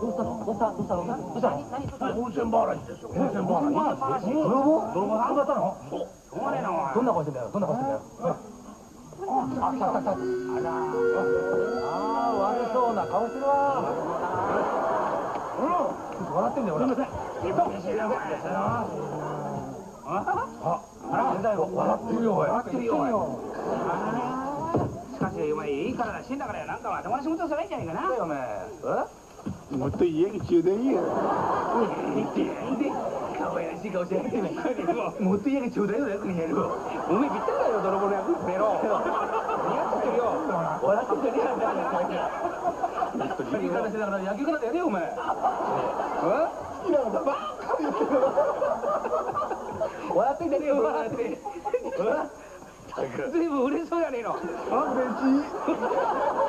どうしたの？どうしたの？どうしたの？どうしたの？ 温泉払いですよ。温泉払い。 泥棒？泥棒捕まったの？ そう。しょうがねえな、お前。 どんな顔してんだよ。どんな顔してんだよ。あ、来た来た来た。ああ、悪そうな顔してるわ。笑ってんだよ、俺。すいません。あ、笑ってるよ、笑ってるよ。 しかし、お前、いいからだ、死んだからよ。なんか、友達仕事すればいいんじゃないかな。 お前。 もっと家に中電や。 可愛らしい顔してやってね。もっと家がちょうだいよ、役にやる。おめえぴったりだよ、泥棒の役。ベロ。似合ってるよ。 笑ってるよ。 いい形だから野球からやれよ、お前。 笑ってんじゃねえよ、笑って。 ずいぶん嬉しそうやねえの。 あ、嬉しい。